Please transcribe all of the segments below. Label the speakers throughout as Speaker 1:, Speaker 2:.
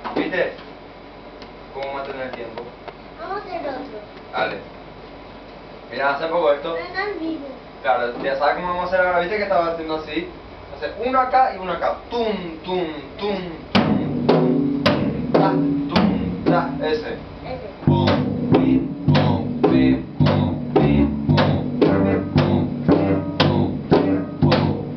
Speaker 1: ¿Viste? ¿Cómo mantener el tiempo?
Speaker 2: Vamos a hacer otro.
Speaker 1: Dale. Mira, hace poco esto.
Speaker 2: Pero no en vivo.
Speaker 1: Claro, ya sabes cómo vamos a hacer ahora. ¿Viste que estaba haciendo así? Hacer uno acá y uno acá. Tum, tum, tum, tum, tum, tum, ta, ese.
Speaker 2: Ese.
Speaker 1: Pum, pim, pum, pim, pum, pim, pum, pim, pum, pim, pum, pim, pum,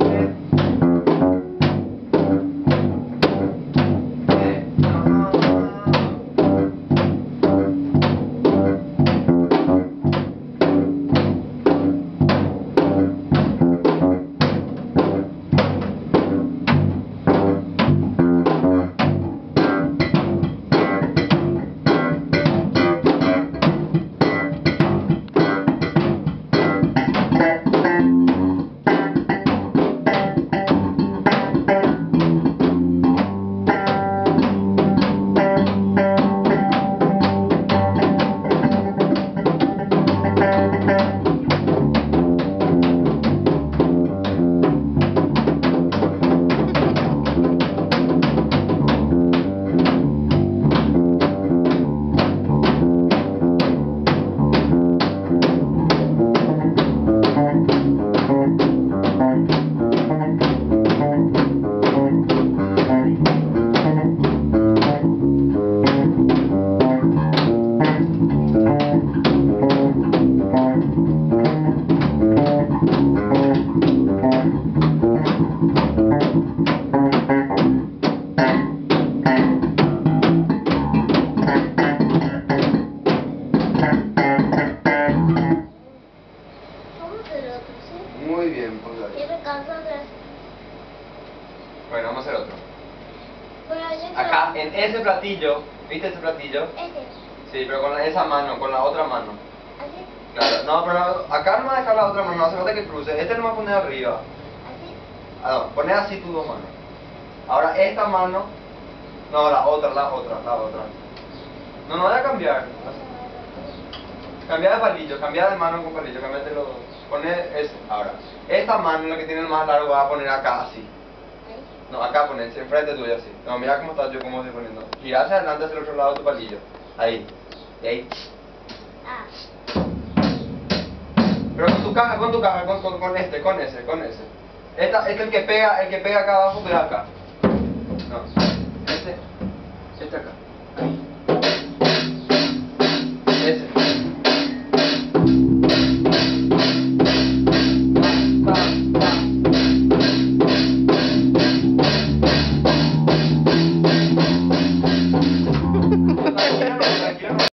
Speaker 2: Vamos a hacer otro, ¿sí?
Speaker 1: Muy bien, pues dale.
Speaker 2: Y me canso de...
Speaker 1: Bueno, vamos a hacer otro.
Speaker 2: Bueno, yo quiero...
Speaker 1: Acá, en ese platillo, ¿viste ese platillo?
Speaker 2: Este.
Speaker 1: Sí, pero con esa mano, con la otra mano.
Speaker 2: Así.
Speaker 1: Claro, no, pero acá no va a dejar la otra mano, no hace falta que cruce. Este no va a poner arriba.
Speaker 2: Así.
Speaker 1: Ah, no, poné así tus dos manos. Ahora esta mano, no, la otra. No, no voy a cambiar. Cambia de palillo, cambia de mano con palillo, cambiate los dos. Poné ese. Ahora, esta mano, la que tiene el más largo, va a poner acá así.
Speaker 2: Ahí.
Speaker 1: No, acá pones, enfrente tuyo así. No, mira cómo está yo, cómo estoy poniendo. Gira hacia adelante hacia el otro lado de tu palillo. Ahí. Y ahí.
Speaker 2: Ah.
Speaker 1: Pero con tu caja, con ese. Este es el que pega acá abajo, pega acá. No. Este acá. Ahí.